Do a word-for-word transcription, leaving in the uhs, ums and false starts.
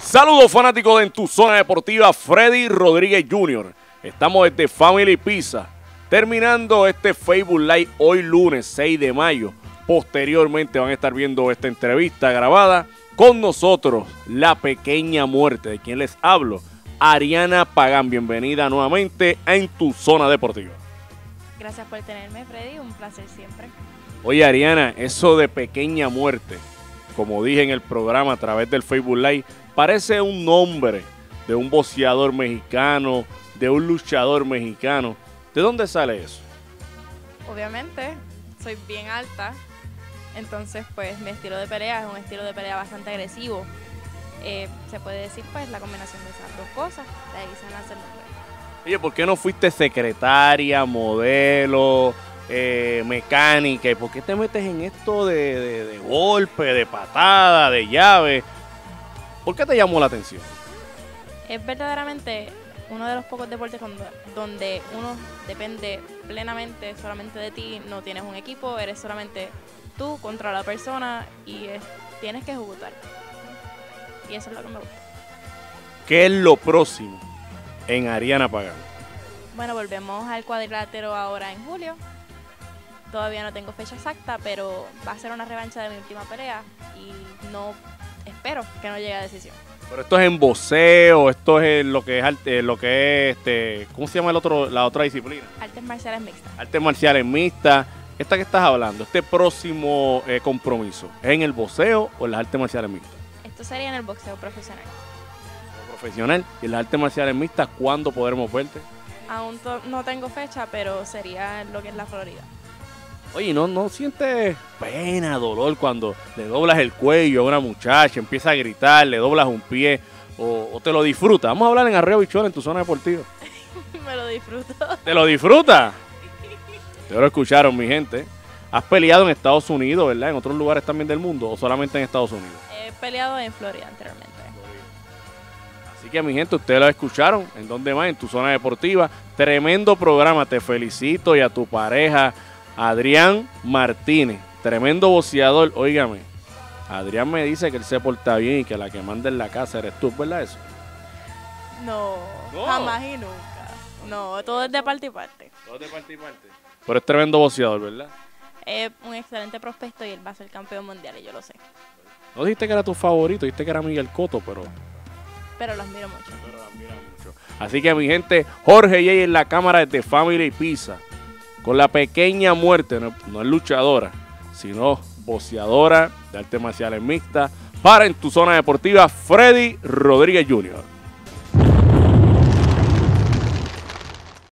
Saludos fanáticos de En Tu Zona Deportiva, Freddy Rodríguez junior Estamos desde Family Pizza, terminando este Facebook Live hoy lunes seis de mayo. Posteriormente van a estar viendo esta entrevista grabada con nosotros, la pequeña muerte, de quien les hablo, Ariana Pagán. Bienvenida nuevamente a En Tu Zona Deportiva. Gracias por tenerme, Freddy, un placer siempre. Oye, Ariana, eso de pequeña muerte, como dije en el programa a través del Facebook Live, parece un nombre de un boxeador mexicano, de un luchador mexicano. ¿De dónde sale eso? Obviamente, soy bien alta, entonces pues mi estilo de pelea es un estilo de pelea bastante agresivo. Eh, se puede decir pues la combinación de esas dos cosas, de ahí se nace el nombre. Oye, ¿por qué no fuiste secretaria, modelo, eh, mecánica? ¿Y por qué te metes en esto de, de, de golpe, de patada, de llave? ¿Por qué te llamó la atención? Es verdaderamente uno de los pocos deportes cuando, donde uno depende plenamente solamente de ti, no tienes un equipo, eres solamente tú contra la persona y es, tienes que ejecutar. Y eso es lo que me gusta. ¿Qué es lo próximo en Ariana Pagán? Bueno, volvemos al cuadrilátero ahora en julio. Todavía no tengo fecha exacta, pero va a ser una revancha de mi última pelea y no espero que no llegue a decisión. Pero esto es en boxeo, esto es lo que es arte, lo que es este, ¿cómo se llama el otro, la otra disciplina? Artes marciales mixtas. Artes marciales mixtas. Esta que estás hablando, este próximo eh, compromiso, ¿es en el boxeo o en las artes marciales mixtas? Esto sería en el boxeo profesional. Profesional. ¿Y en las artes marciales mixtas cuándo podremos verte? Aún no tengo fecha, pero sería en lo que es la Florida. Oye, ¿no, no sientes pena, dolor cuando le doblas el cuello a una muchacha, empieza a gritar, le doblas un pie o, o te lo disfrutas? Vamos a hablar en Arreo Bichuela, En Tu Zona Deportiva. Me lo disfruto. ¿Te lo disfrutas? Ustedes lo escucharon, mi gente. ¿Has peleado en Estados Unidos, verdad? ¿En otros lugares también del mundo o solamente en Estados Unidos? He peleado en Florida anteriormente. Así que, mi gente, ustedes lo escucharon. ¿En dónde más? En Tu Zona Deportiva. Tremendo programa. Te felicito y a tu pareja, Adrián Martínez. Tremendo boxeador. Óigame, Adrián me dice que él se porta bien y que la que manda en la casa eres tú, ¿verdad eso? No, no, jamás y nunca. No, todo es de parte y parte. Todo es de parte y parte. Pero es tremendo boxeador, ¿verdad? Es un excelente prospecto y él va a ser campeón mundial y yo lo sé. No dijiste que era tu favorito, dijiste que era Miguel Cotto, pero... Pero lo admiro mucho. Pero lo admiro mucho. Así que, mi gente, Jorge J. en la cámara de Family Pizza, con la pequeña muerte, no, no es luchadora, sino boxeadora de artes marciales mixtas, para En Tu Zona Deportiva, Freddy Rodríguez junior